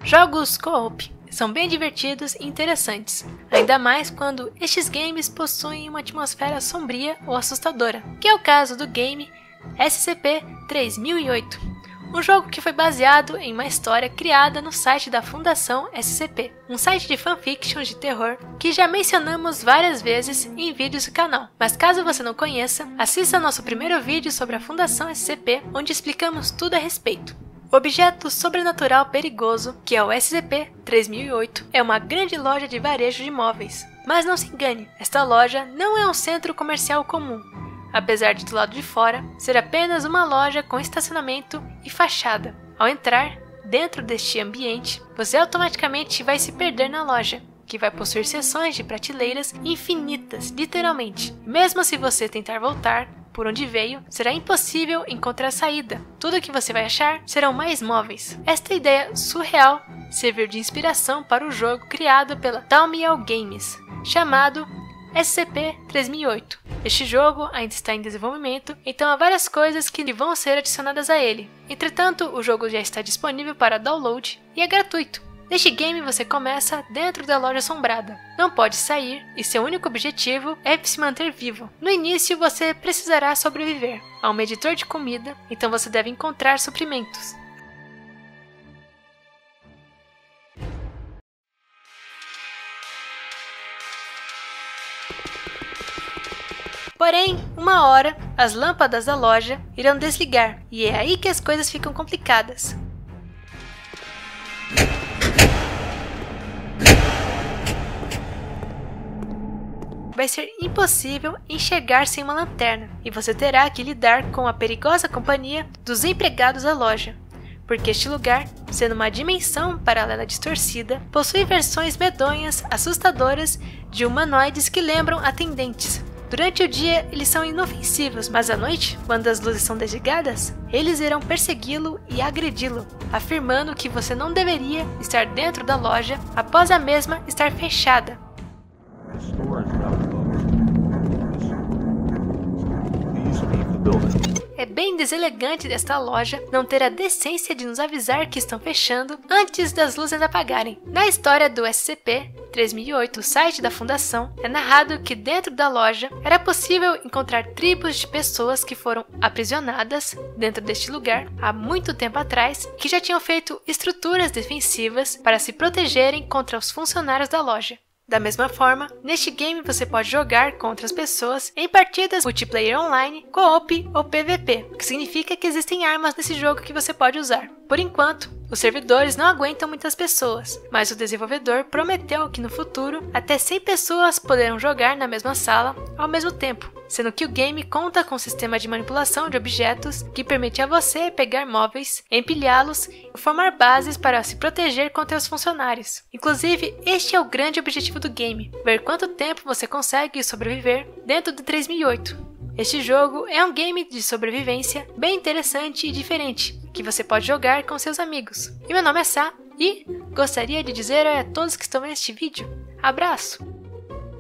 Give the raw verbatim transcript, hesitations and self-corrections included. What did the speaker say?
Jogos co-op são bem divertidos e interessantes, ainda mais quando estes games possuem uma atmosfera sombria ou assustadora, que é o caso do game S C P três mil e oito, um jogo que foi baseado em uma história criada no site da Fundação S C P, um site de fanfiction de terror que já mencionamos várias vezes em vídeos do canal, mas caso você não conheça, assista nosso primeiro vídeo sobre a Fundação S C P, onde explicamos tudo a respeito. O objeto sobrenatural perigoso, que é o S C P três mil e oito, é uma grande loja de varejo de móveis. Mas não se engane, esta loja não é um centro comercial comum, apesar de do lado de fora ser apenas uma loja com estacionamento e fachada. Ao entrar dentro deste ambiente, você automaticamente vai se perder na loja, que vai possuir seções de prateleiras infinitas, literalmente. Mesmo se você tentar voltar por onde veio, será impossível encontrar saída. Tudo que você vai achar serão mais móveis. Esta ideia surreal serviu de inspiração para o jogo criado pela Telltale Games, chamado S C P três mil e oito. Este jogo ainda está em desenvolvimento, então há várias coisas que vão ser adicionadas a ele. Entretanto, o jogo já está disponível para download e é gratuito. Neste game você começa dentro da loja assombrada. Não pode sair e seu único objetivo é se manter vivo. No início você precisará sobreviver a um medidor de comida, então você deve encontrar suprimentos. Porém, uma hora, as lâmpadas da loja irão desligar, e é aí que as coisas ficam complicadas. Vai ser impossível enxergar sem uma lanterna, e você terá que lidar com a perigosa companhia dos empregados da loja, porque este lugar, sendo uma dimensão paralela distorcida, possui versões medonhas, assustadoras de humanoides que lembram atendentes. Durante o dia, eles são inofensivos, mas à noite, quando as luzes são desligadas, eles irão persegui-lo e agredi-lo, afirmando que você não deveria estar dentro da loja após a mesma estar fechada. É bem deselegante desta loja não ter a decência de nos avisar que estão fechando antes das luzes apagarem. Na história do S C P três mil e oito, o site da fundação, é narrado que dentro da loja era possível encontrar tribos de pessoas que foram aprisionadas dentro deste lugar há muito tempo atrás, que já tinham feito estruturas defensivas para se protegerem contra os funcionários da loja. Da mesma forma, neste game você pode jogar com outras pessoas em partidas multiplayer online, co-op ou P V P, o que significa que existem armas nesse jogo que você pode usar. Por enquanto, os servidores não aguentam muitas pessoas, mas o desenvolvedor prometeu que no futuro até cem pessoas poderão jogar na mesma sala ao mesmo tempo, sendo que o game conta com um sistema de manipulação de objetos que permite a você pegar móveis, empilhá-los e formar bases para se proteger contra os funcionários. Inclusive, este é o grande objetivo do game, ver quanto tempo você consegue sobreviver dentro do três mil e oito. Este jogo é um game de sobrevivência bem interessante e diferente, que você pode jogar com seus amigos. E meu nome é Sá, e gostaria de dizer a todos que estão vendo este vídeo, abraço!